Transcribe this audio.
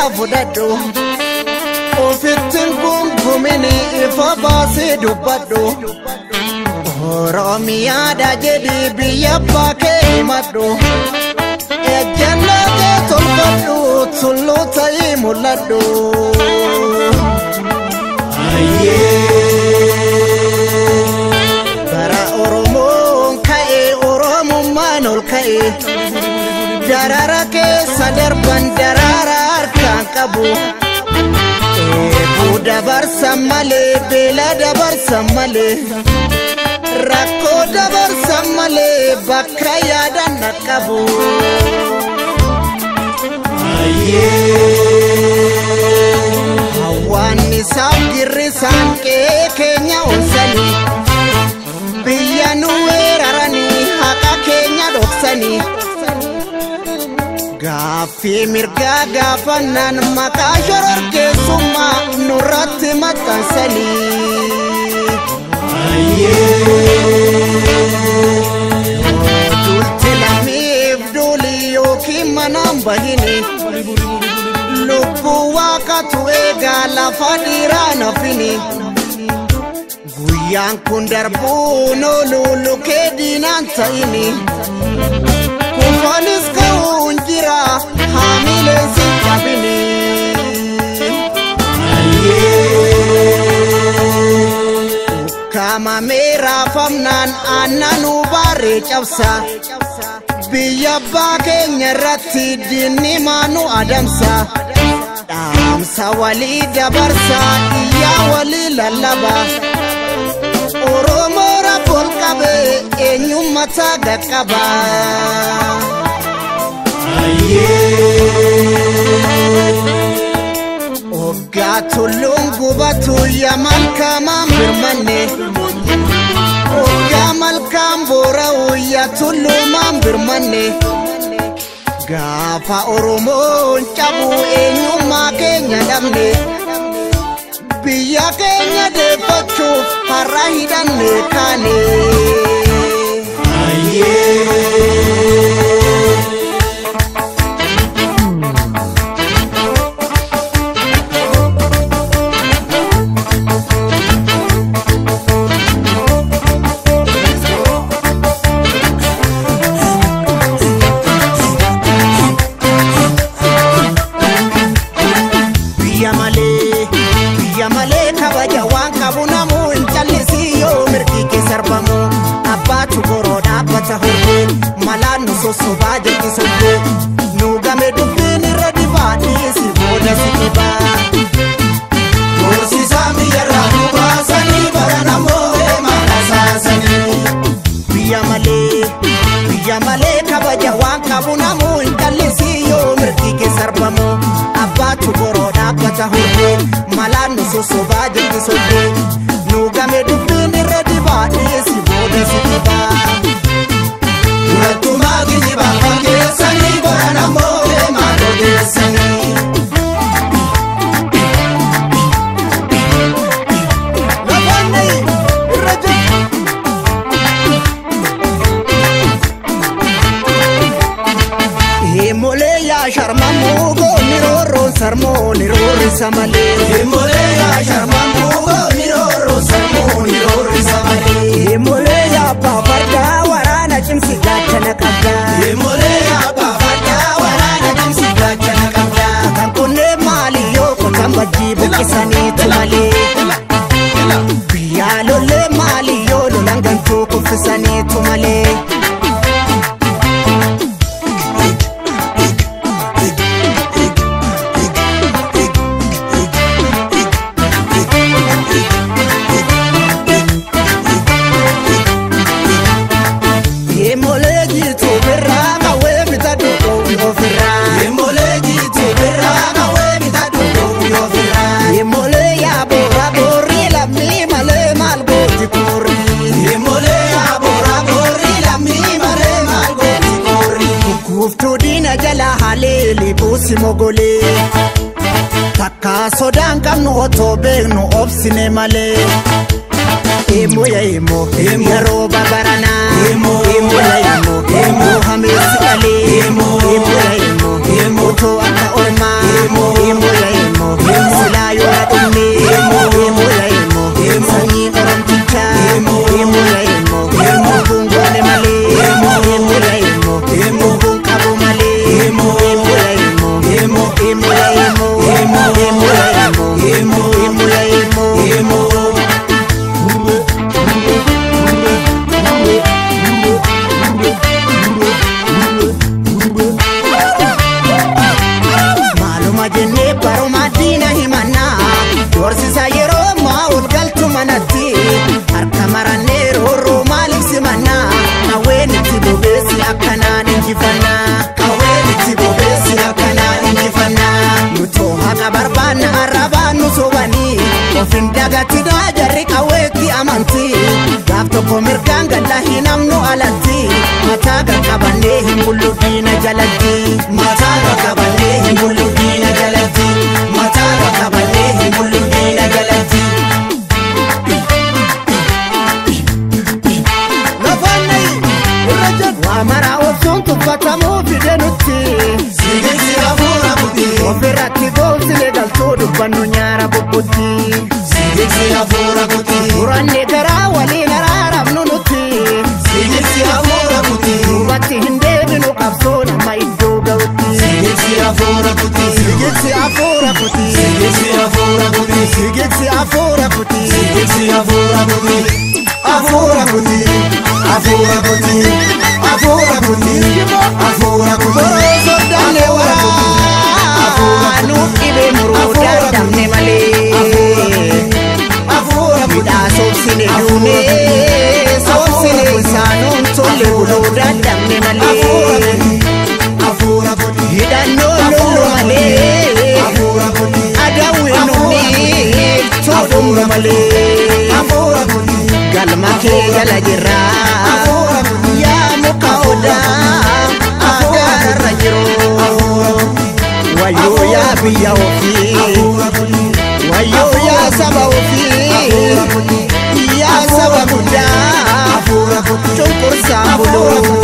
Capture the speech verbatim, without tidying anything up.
fudhadhu ofittin gungumini ifa baasee dubbadhu Oromiyaadha jedhi biyya abbaa kee himadhu ejjennaa kee tolfadhu tulluu ta'ii mul'adhu bara Oromoon ka'e Oromummaan ol ka'e darara keessa darban darara harkaan qabu eebuu dabarsan malee beela dabarsan malee rakkoo dabarsan malee bakka yaadan dhaqqabu hawaanni isaaf girrisaan qe'ee keenya onsanii biyya nu weeraranii haqa keenya dhoksanii gaaffii mirgaa gaafannaan maqaa shororkeessummaa nurratti maxxansanii dulti lamiif dulii yookiin manaan bahini lubbuu waaqatu eegaa lafa dhiiraa nafini guyyaan kun darbuun ooluu lukee diinaan ta'ini kufanis ka'uun jira haamileen si qabini kama mera famnan annanu bare cabsa biyya abbaa keenya irratti diinni maanu adamsa dhaamsa walii dabarsa iyyaa walii lallaba Oromoo rabbol qabe eenyummataa gaqqaba Oggaa tulluun gubatu yaa malkaamaan birmanne Oggaa malkaan boora'u yaa tulluumaan birmanne gaafa Oromoon cabu eenyummaa keenya dhabne biyya keenya deeffachuuf har'a hidhanne kaane Malanu so so baje kisobe nugame dubini radibadi si boda sikiba Kursi sami yara kuba sani barana moe marasa sani Biya male biya male kabaja wanka bunamu intalisi yo mirki ke sarbamo abatu boroda abata hurbe malanu so so baje kisobe nugame dubini radibadi si boda sikiba Tumagi ni baba kesani barana moe maro desani Labani raja Hemole ya sharma mugo niroro sarmo nirori samale Hemole ya sharma mugo niroro sarmo nirori samale Hemole ya babarda Chimsi gachana kabda Hemole ya bafada warana chimsi gachana kabda Kankune mali yoko kambaji bukisani tumale Biyalole mali yolo langantu kufisani tumale Mogole Taka sodan kamnu oto begnu obsine male Emo ya emo Yaro babarana Emo ya emo Emo hamisi ale Emo ya emo Emo to aka orma Emo Dagatina jarri qawweetti amanti gaaf tokko mirgaan galla hin amnu alatti mataa qaqqabannee hin bullu diina jalatti mataa qaqqabannee hin bullu diina jalatti mataa qaqqabannee hin bullu diina jalatti lafanni irrajan waa maraa obsuun tuffatamuu fide nutti sigirsi hafuura buti ofirratti goosine galtuu dubbannu nyaara bubbutti sigirsi hafuura buti uranne garaa waliin araaramnu nutti sigirsi hafuura buti duubatti hin deebinu qabsoon amma iddoo ga'utti sigirsi hafuura buti sigirsi hafuura buti sigirsi hafuura buti sigirsi hafuura buti sigirsi hafuura buti hafuura buti hafuura buti hafuura buti hafuura buti soddane waraa nu dhibe muruu dandamne malee midhaa soobsine duune soobsine isaanuun tolle buluu dandamne malee hidhannoo lollu malee adawwi numni toodhumnu malee galma kee gala jirraa yaa muka odaa agaarra jiroo wayyoo yaa biyya ofii wayyoo yaa saba ofii yaa saba guddaa cunqursaan buluu